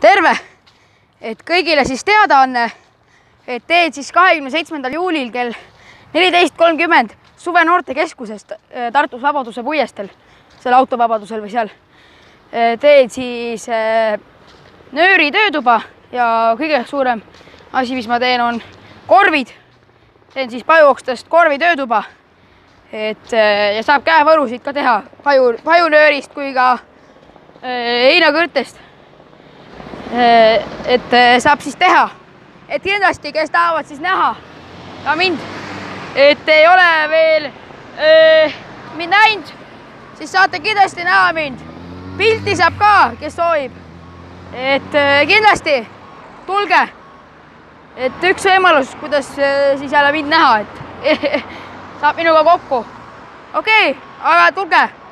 terve! Et kõigile siis teadaanne, et teen siis 27. juulil kell 14.30 Suve noortekeskusest Tartus Vabaduse puiesteel, seal autovabadusel või seal. Teen siis nööri töötuba ja kõige suurem asi, mis ma teen, on korvid. Teen siis pajuokstest korvi töötuba. Ja saab käevõrusid ka teha pajunöörist kui ka heinakõrtest. Et saab siis teha. Et kindlasti, kes tahavad siis näha ka mind, et ei ole veel mind näinud, siis saate kindlasti näha mind. Pilti saab ka, kes soovib. Et kindlasti tulge. Et üks võimalus, kuidas siis jälle mind näha, et saab minuga kokku. Okei, aga tulge.